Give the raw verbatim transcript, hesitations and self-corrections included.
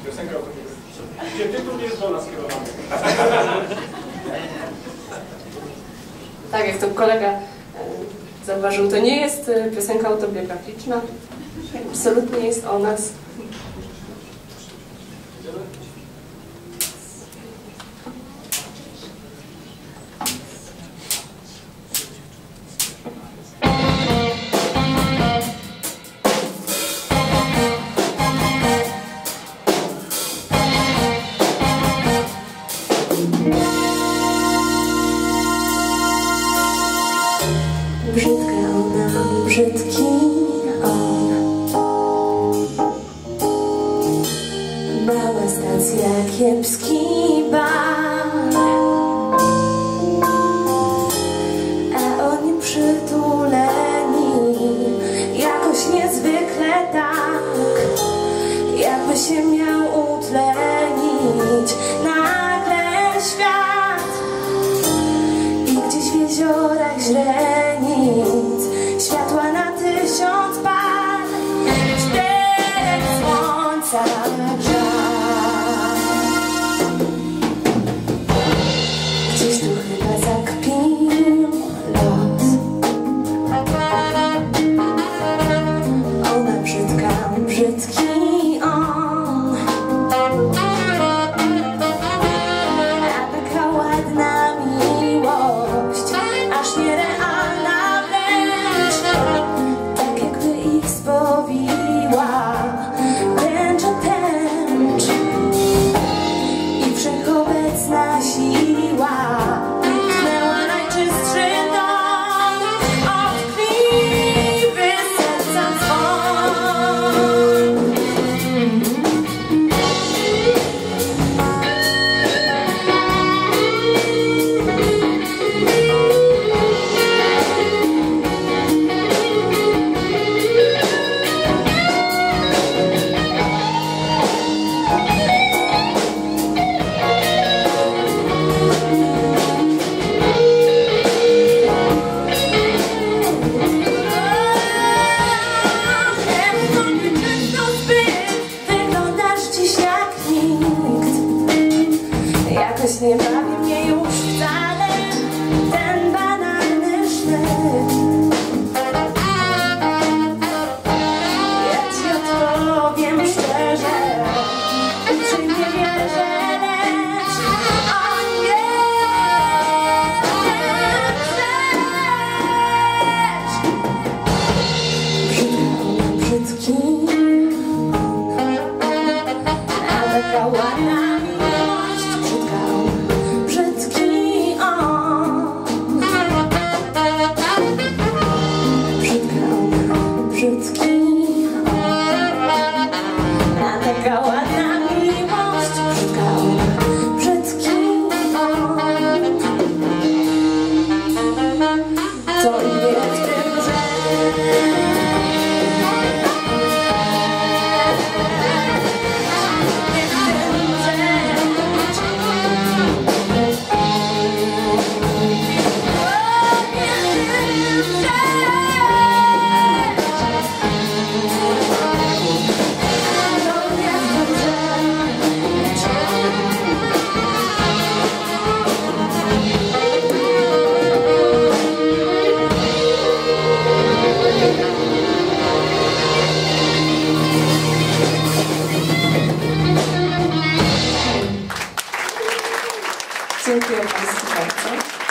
Piosenka o tobie. Gdzie tytuł nie jest do nas skierowany. Tak, jak to kolega zauważył, to nie jest piosenka autobiograficzna. Absolutnie jest o nas. Brzydka ona, brzydki on. Mała stacja, kiepski bar, a oni przytuleni jakoś niezwykle tak, jakby się miał utlenić nagle świat i gdzieś w jeziorach źrenic światła na tysiąc par, czterech słońca grzał. Gdzieś tu chyba zakpił los. Ona brzydka, brzydki on, a taka ładna miłość, aż nierealna wręcz, tak jakby ich spowiła tęcza tęcz i wszechobecna siła tchnęła najczystszy dom od tkliwy serca dzwon. Jakoś nie bawi mnie już wcale ten banalny sznyt. Ja ci odpowiem szczerze, czy nie wierzę, lecz o nie chcesz. Brzydki on, a taka ładna brzydki, a taka ładna miłość. Brzydka ona, brzydki on. To i nie w tym rzecz. Dziękuję Państwu bardzo.